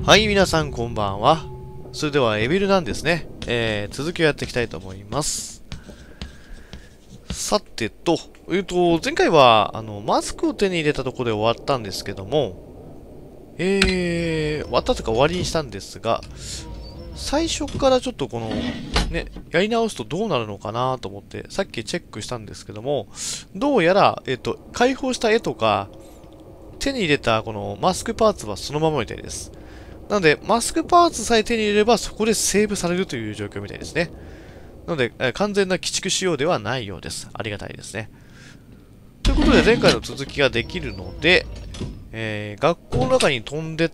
はい、皆さんこんばんは。それではエビルなんですね。続きをやっていきたいと思います。さてと、前回は、マスクを手に入れたところで終わったんですけども、終わったというか終わりにしたんですが、最初からちょっとこの、ね、やり直すとどうなるのかなと思って、さっきチェックしたんですけども、どうやら、解放した絵とか、手に入れたこのマスクパーツはそのままみたいです。なので、マスクパーツさえ手に入れれば、そこでセーブされるという状況みたいですね。なので、完全な鬼畜仕様ではないようです。ありがたいですね。ということで、前回の続きができるので、学校の中に飛んでった、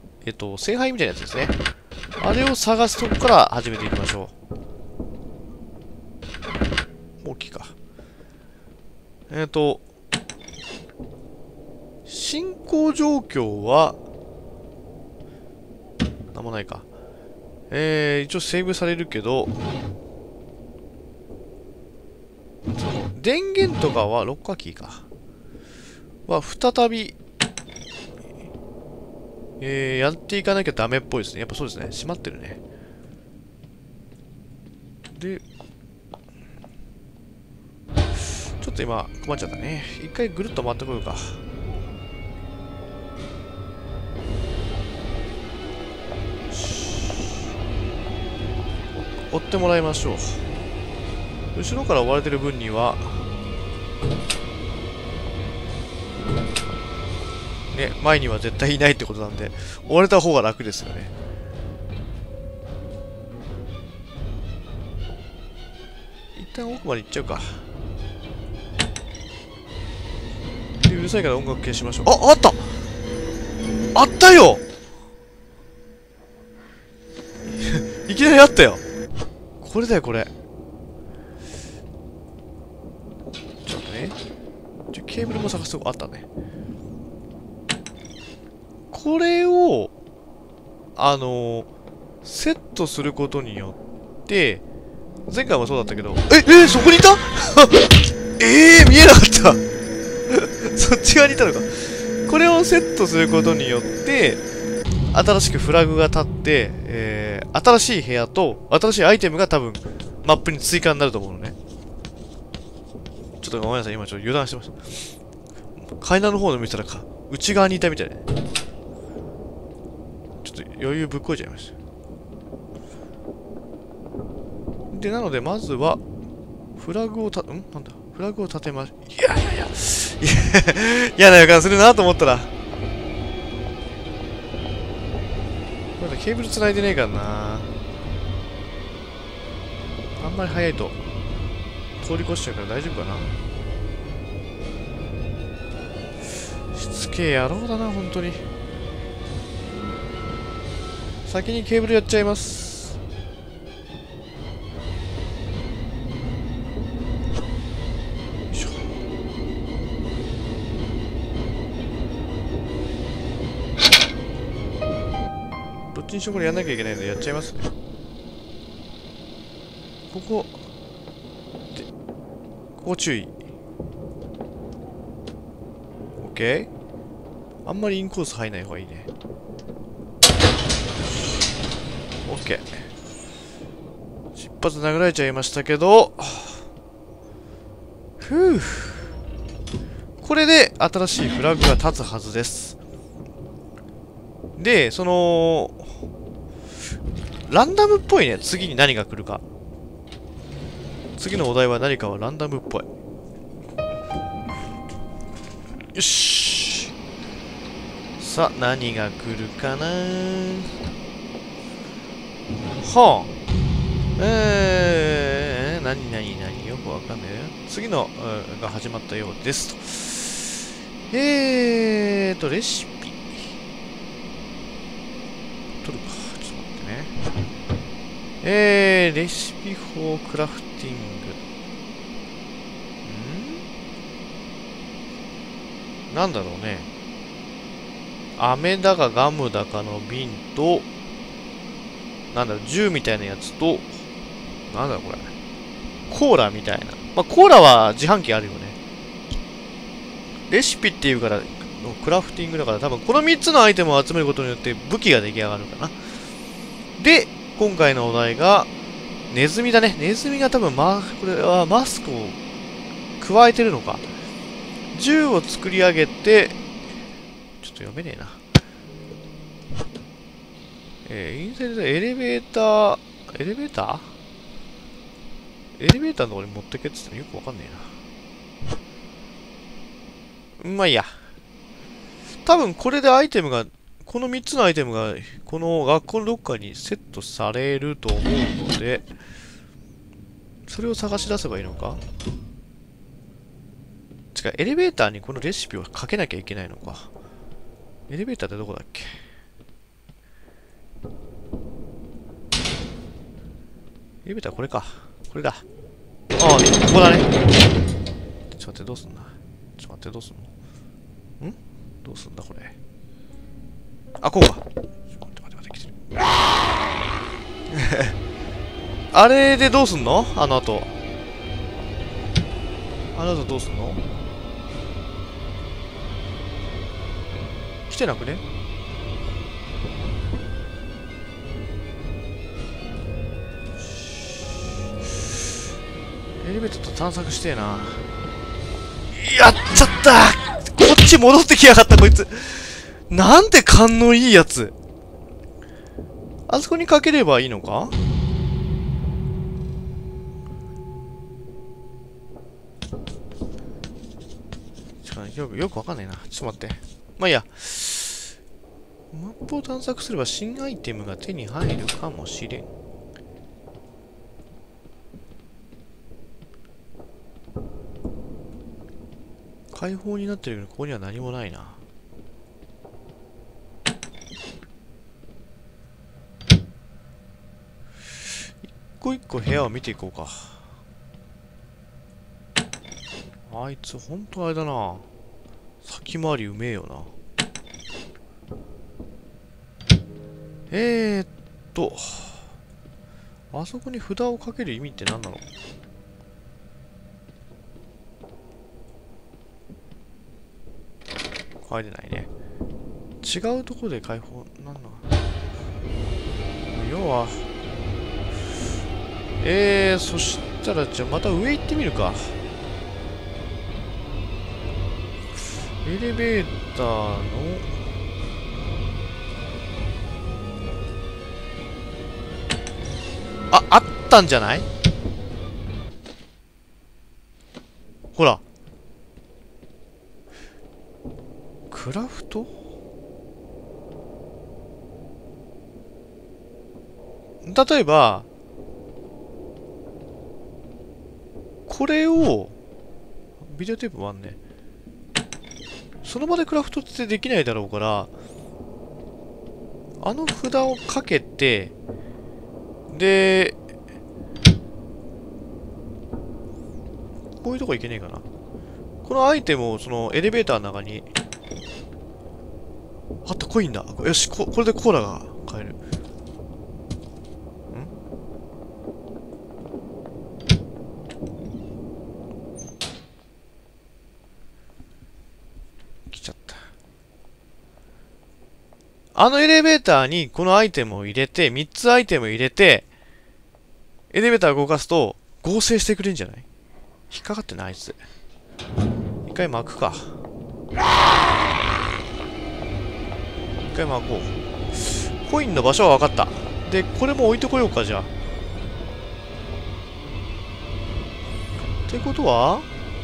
聖杯みたいなやつですね。あれを探すとこから始めていきましょう。大きいか。進行状況は、なんもないか。一応セーブされるけど、電源とかは、ロッカーキーか。は、再び、やっていかなきゃダメっぽいですね。やっぱそうですね。閉まってるね。で、ちょっと今、困っちゃったね。一回ぐるっと回ってこようか。追ってもらいましょう。後ろから追われてる分には、ね、前には絶対いないってことなんで、追われた方が楽ですよね。一旦奥まで行っちゃうか。で、うるさいから音楽消しましょう。あったあったよいきなりあったよ。これだよ、これ。ちょっとね。ケーブルも探すとこあったね。これを、セットすることによって、前回もそうだったけど、そこにいた見えなかったそっち側にいたのか。これをセットすることによって、新しくフラグが立って、新しい部屋と、新しいアイテムが多分、マップに追加になると思うのね。ちょっとごめんなさい、今ちょっと油断してました。階段の方の見たら内側にいたみたいね。ちょっと余裕ぶっこいちゃいました。で、なので、まずは、フラグをなんだフラグを立てま、嫌な予感するなと思ったら。まだケーブル繋いでねえからな。あんまり早いと、通り越しちゃうから大丈夫かな。しつけえ野郎だな、本当に。先にケーブルやっちゃいます。どっちにしろこれやんなきゃいけないのでやっちゃいますね。ここ注意。OK？ あんまりインコース入んない方がいいね。OK。出発殴られちゃいましたけど、これで新しいフラグが立つはずです。で、ランダムっぽいね。次に何が来るか。次のお題は何かはランダムっぽい。よし。さあ、何が来るかな。はあ。何よくわかんないよ。次の、が始まったようですと。レシピ。取るか。ちょっと待ってね。レシピフォークラフティング。なんだろうね。飴だかガムだかの瓶と、なんだろう、銃みたいなやつと、なんだろうこれ。コーラみたいな。まあ、コーラは自販機あるよね。レシピっていうから、 のクラフティングだから多分この3つのアイテムを集めることによって武器が出来上がるかな。で、今回のお題が、ネズミだね。ネズミが多分これはマスクを加えてるのか。銃を作り上げて、ちょっと読めねえな。インサイドエレベーター、エレベーターのところに持ってけって言ってもよくわかんねえな。まあいいや。多分これでアイテムが、この3つのアイテムが、この学校のどっかにセットされると思うので、それを探し出せばいいのか。違う、エレベーターにこのレシピをかけなきゃいけないのか。エレベーターってどこだっけ。エレベーターこれか。これだ。ああ、ここだね。ちょっと待って、どうすんだ。ちょっと待って、どうすんの。どうすんだ、これ。あ、こうか。ちょっと待って、来てる。あれでどうすんの？あの後どうすんの？来てなくね？エレベーターと探索してえな。やっちゃった！こっち戻ってきやがった、こいつ。なんて勘のいいやつ。あそこにかければいいのか？よくわかんないな。ちょっと待って。まあいいや。マップを探索すれば新アイテムが手に入るかもしれん。開放になってるけど、ここには何もないな。一個一個部屋を見ていこうか。あいつ、ほんとあれだな。先回りうめえよな。あそこに札をかける意味って何なの？入れないね。違うところで開放、なんだ。要は、そしたら、じゃあまた上行ってみるか。エレベーターの、あったんじゃない？ほら。クラフト？例えば、これを、ビデオテープもあんね。その場でクラフトってできないだろうから、あの札をかけて、で、こういうとこ行けねえかな。このアイテムをそのエレベーターの中に、あった、コインだ。よし、これでコーラが買える。来ちゃった。あのエレベーターにこのアイテムを入れて、3つアイテム入れて、エレベーターを動かすと、合成してくれんじゃない？引っかかってないあいつ。一回巻くか。一回巻こう。コインの場所は分かった。で、これも置いてこようか、じゃあ。ってことは、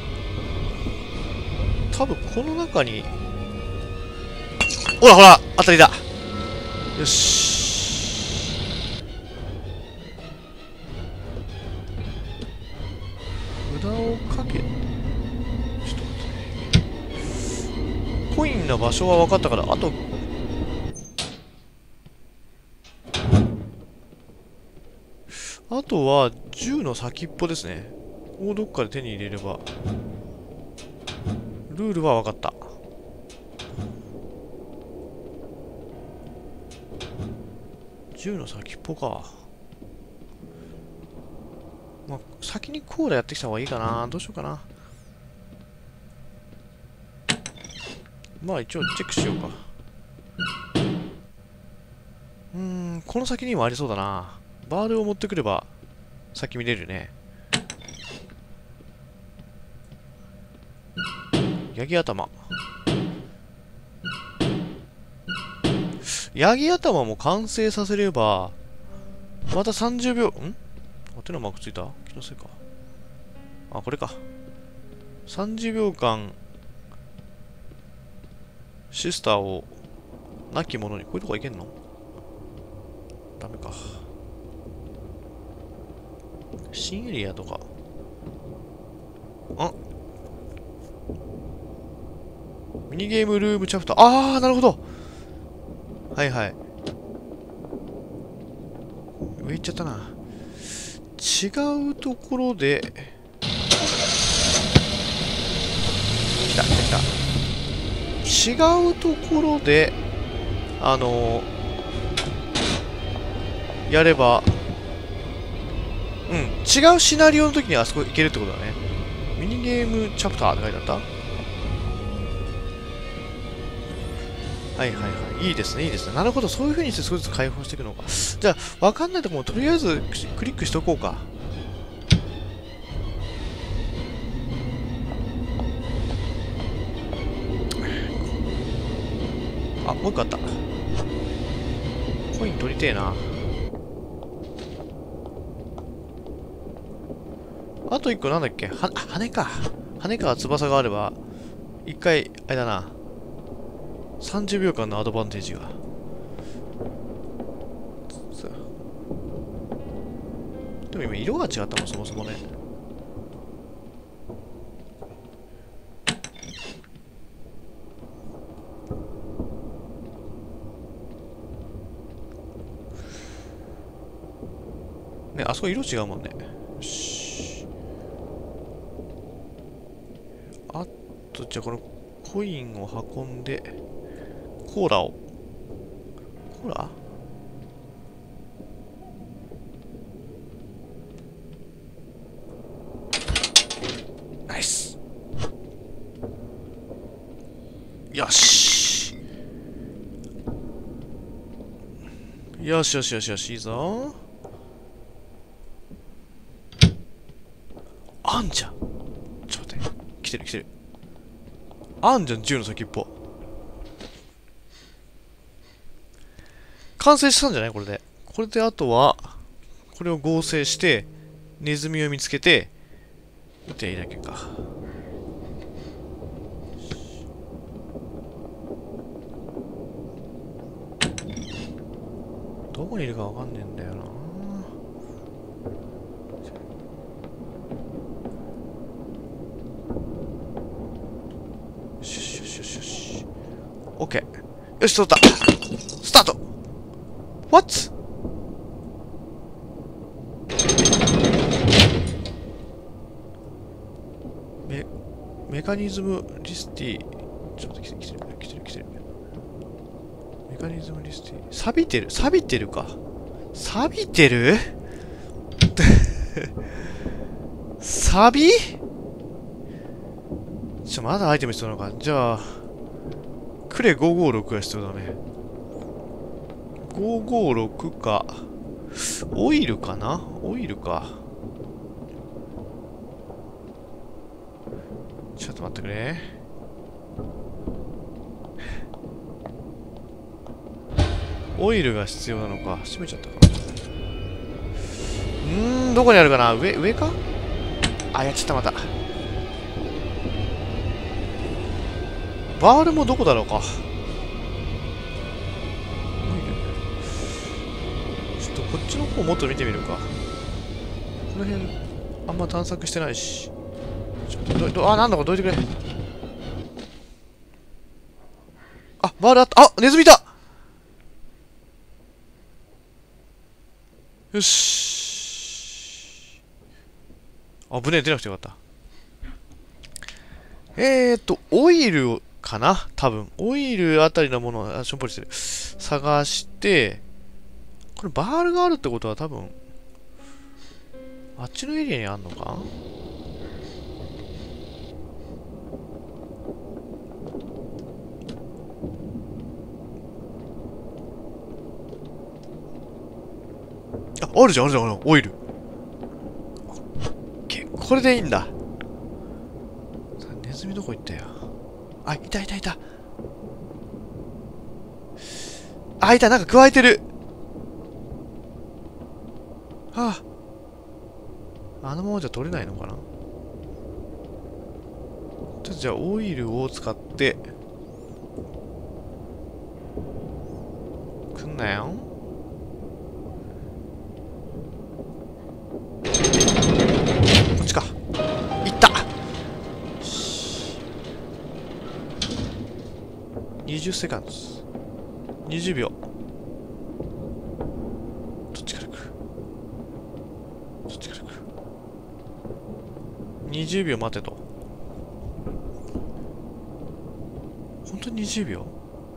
多分この中に、ほらほら当たりだ。よし。札をかけ、ちょっと待ってね。コインの場所は分かったから、あと、は銃の先っぽですね。をどっかで手に入れれば。ルールは分かった。銃の先っぽか。まあ、先にコーラやってきた方がいいかな。どうしようかな。 まあ一応チェックしようか。この先にもありそうだな。バールを持ってくれば先見れるね。ヤギ頭。ヤギ頭も完成させれば、また30秒、手のマークついた？気のせいか。あ、これか。30秒間、シスターを、亡き者に、こういうとこ行けんの？ダメか。新エリアとか。ミニゲームルームチャプター。あー、なるほど。はいはい。上行っちゃったな。違うところで、来た来た来た。違うところで、やれば、違うシナリオの時にあそこ行けるってことだね。ミニゲームチャプターって書いてあった？はいはいはい。いいですね、いいですね。なるほど、そういう風にして少しずつ解放していくのか。じゃあ、わかんないところもとりあえずクリックしとこうか。あ、もう一個あった。コイン取りてえな。あと一個なんだっけ？羽か。羽か翼があれば、一回、あれだな。30秒間のアドバンテージが。でも今色が違ったもん、そもそもね。ね、あそこ色違うもんね。よし。あと、じゃあこのコインを運んで、コーラを。コーラ？ナイス。よし。よしよしよしよし、いいぞ。あんじゃん。ちょっと待って。来てる来てる。あんじゃん、銃の先っぽ。完成したんじゃないこれで。これであとは、これを合成して、ネズミを見つけて、撃てばいいだけか。どこにいるかわかんねえんだよな。よしよしよしよし。オッケー。よし、取った。スタート。What？ メカニズムリスティ。ちょっと来てる来てる来てる来てる。メカニズムリスティ。錆びてる錆びてるか。錆びてる錆びまだアイテム必要なのか。じゃあ、クレ556が必要だね。556か。オイルかな？オイルか。ちょっと待ってくれ。オイルが必要なのか。閉めちゃったか。どこにあるかな？上か？あ、やっちゃった、また。バールもどこだろうか。ちょっとこっちの方もっと見てみるか。この辺、あんま探索してないし。なんだかどいてくれ。あ、バールあった。あ、ネズミだ。よし。危ねえ、出なくてよかった。オイルかな多分。オイルあたりのものを、しょんぼりしてる。探して、これバールがあるってことは多分、あっちのエリアにあんのか？ あ、あるじゃん、あるじゃん、オイル。これでいいんだ。ネズミどこ行ったよ。あ、いたいたいた。あ、いた、なんか加えてる。はあ。あのままじゃ取れないのかな。ちょっとじゃあオイルを使って。来んなよ。こっちか。いった。20セカンド。20秒。どっちから来る？どっちから来る？20秒待てと。本当に20秒？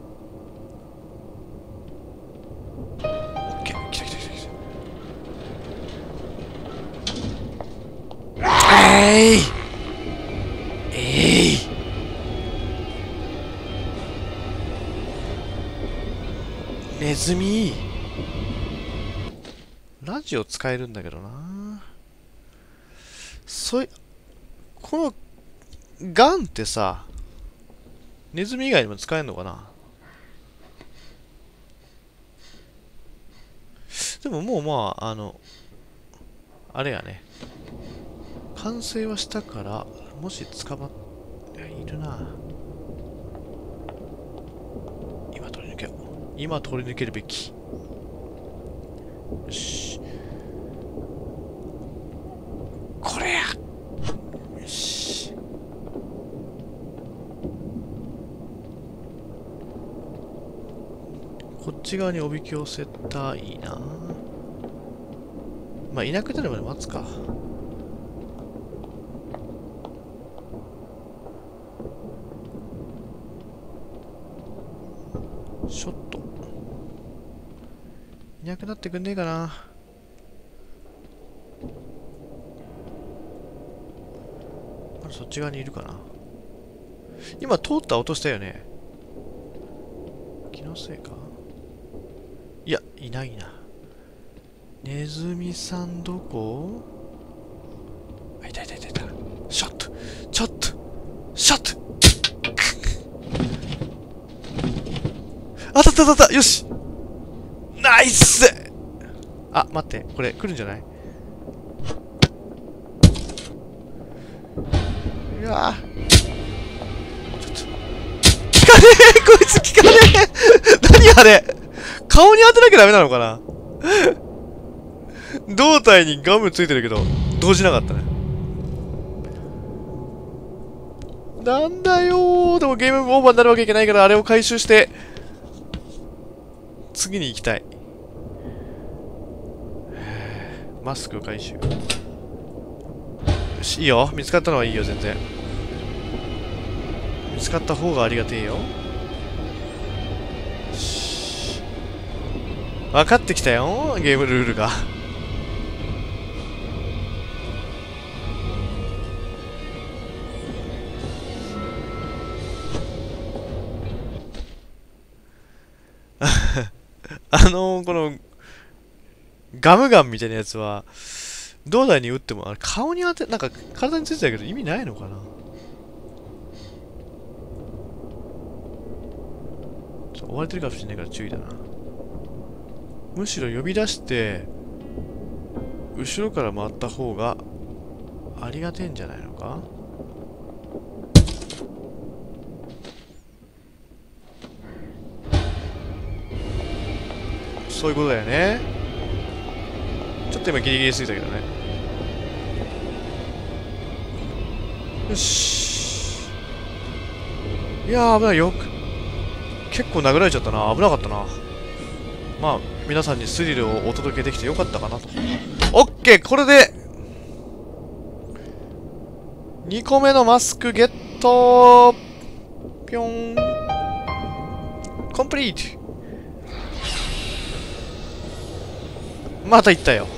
オッケー。来た来た来た来た。ネズミラジオ使えるんだけどな。このガンってさ、ネズミ以外にも使えるのかな。でももうまあ、あれやね。完成はしたから、もし捕まっ、いるな。今取り抜けよう。今取り抜けるべき。よし。これや。よし。こっち側におびき寄せたいな。まあ、いなくなるまで待つか。ショット。いなくなってくんねえかな。まだそっち側にいるかな。今通った音したよね。気のせいか。いや、いないな。ネズミさんどこ？あ、いたいたいたいた。ショットショットショットあたったたったよしナイス。あ、待って。これ来るんじゃない？うわぁ。ちょっと。効かねえこいつ効かねえ何あれ顔に当てなきゃダメなのかな胴体にガムついてるけど、動じなかったね。なんだよー。でもゲームオーバーになるわけいけないから、あれを回収して、次に行きたい。マスク回収。よし、いいよ。見つかったのはいいよ、全然。見つかった方がありがてえよ。分かってきたよ、ゲームルールが。この、ガムガンみたいなやつは、胴体に撃っても、あれ顔に当て、なんか体についてたけど意味ないのかな。追われてるかもしれないから注意だな。むしろ呼び出して、後ろから回った方がありがてえんじゃないのか。そういうことだよね。ちょっと今ギリギリすぎたけどね。よし。いやー、危ないよ。結構殴られちゃったな。危なかったな。まあ、皆さんにスリルをお届けできてよかったかなと。オッケー、これで、2個目のマスクゲット。ぴょん。コンプリート。また行ったよ。